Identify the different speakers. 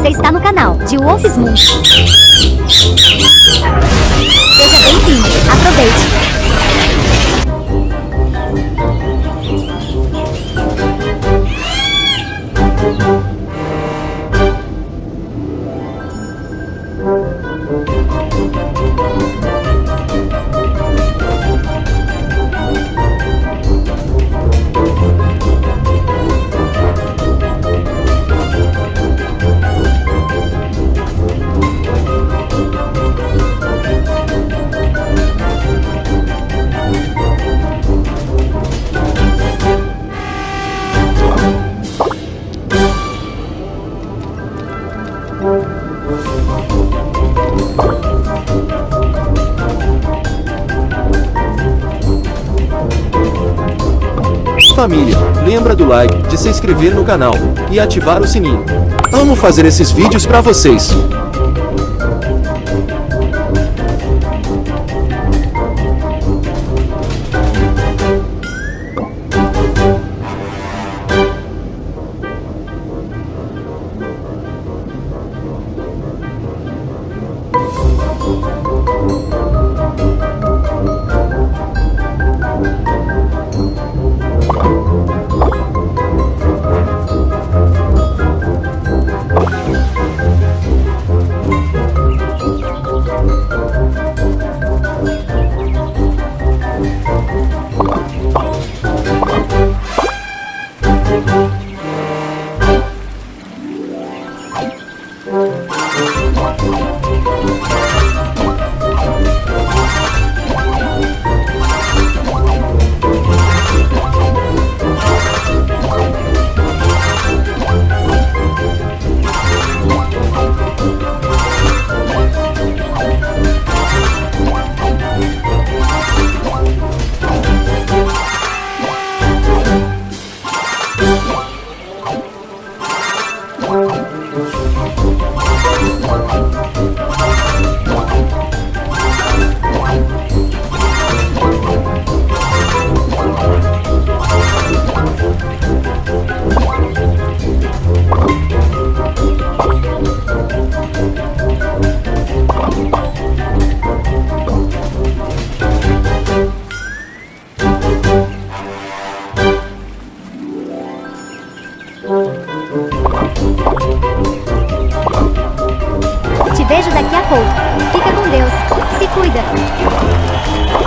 Speaker 1: Você está no canal de Wolf's Moon. Seja bem-vindo. Aproveite.
Speaker 2: Família, lembra do like, de se inscrever no canal e ativar o sininho. Amo fazer esses vídeos pra vocês.
Speaker 1: Te vejo daqui a pouco. Fica com Deus. Se cuida.